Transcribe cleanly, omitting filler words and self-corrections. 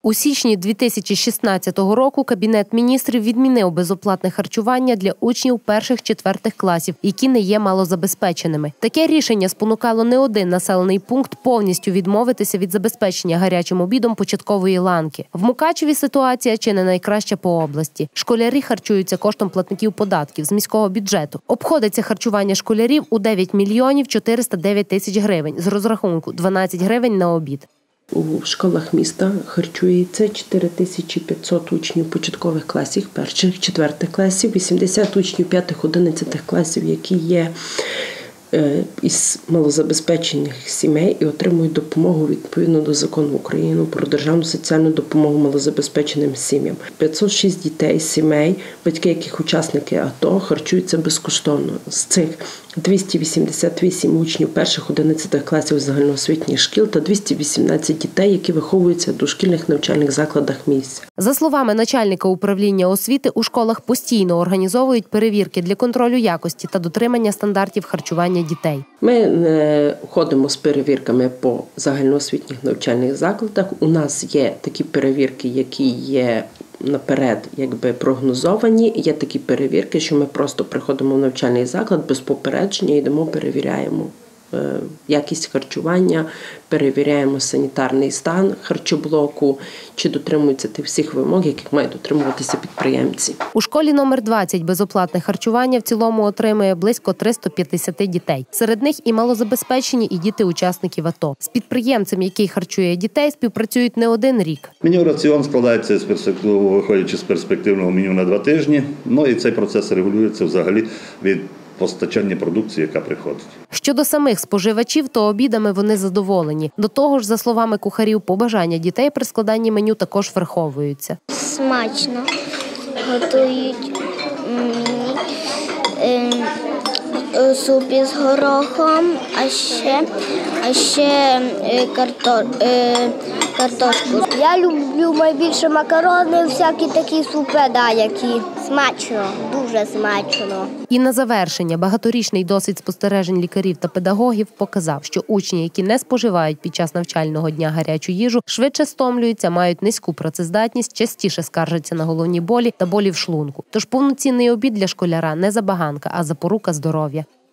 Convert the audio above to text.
У січні 2016 року Кабінет міністрів відмінив безоплатне харчування для учнів перших-четвертих класів, які не є малозабезпеченими. Таке рішення спонукало не один населений пункт повністю відмовитися від забезпечення гарячим обідом початкової ланки. В Мукачеві ситуація чи не найкраща по області. Школярі харчуються коштом платників податків з міського бюджету. Обходиться харчування школярів у 9 мільйонів 409 тисяч гривень з розрахунку 12 гривень на обід. У школах міста харчується 4500 учнів початкових класів, перших, четвертих класів, 80 учнів п'ятих, 11 класів, які є із малозабезпечених сімей і отримують допомогу відповідно до Закону України про державну соціальну допомогу малозабезпеченим сім'ям. 506 дітей з сімей, батьки яких учасники АТО, харчуються безкоштовно. З цих 288 учнів перших 11 класів загальноосвітніх шкіл та 218 дітей, які виховуються в дошкільних навчальних закладах місця. За словами начальника управління освіти, у школах постійно організовують перевірки для контролю якості та дотримання стандартів харчування дітей. Ми ходимо з перевірками по загальноосвітніх навчальних закладах. У нас є такі перевірки, які є наперед прогнозовані. Є такі перевірки, що ми просто приходимо в навчальний заклад без попередження, йдемо, перевіряємо якість харчування, перевіряємо санітарний стан харчоблоку, чи дотримуються тих всіх вимог, яких мають дотримуватися підприємці. У школі номер 20 безоплатне харчування в цілому отримує близько 350 дітей. Серед них і малозабезпечені, і діти учасників АТО. З підприємцем, який харчує дітей, співпрацюють не один рік. Меню раціон складається виходячи з перспективного меню на 2 тижні. І цей процес регулюється взагалі від постачання продукції, яка приходить. Щодо самих споживачів, то обідами вони задоволені. До того ж, за словами кухарів, побажання дітей при складанні меню також враховуються. Смачно готують суп із горохом, а ще картошку. Я люблю найбільше макарони, всякі такі супи, які смачно, дуже смачно. І на завершення, багаторічний досвід спостережень лікарів та педагогів показав, що учні, які не споживають під час навчального дня гарячу їжу, швидше стомлюються, мають низьку працездатність, частіше скаржаться на головні болі та болі в шлунку. Тож повноцінний обід для школяра не забаганка, а запорука здоров'я.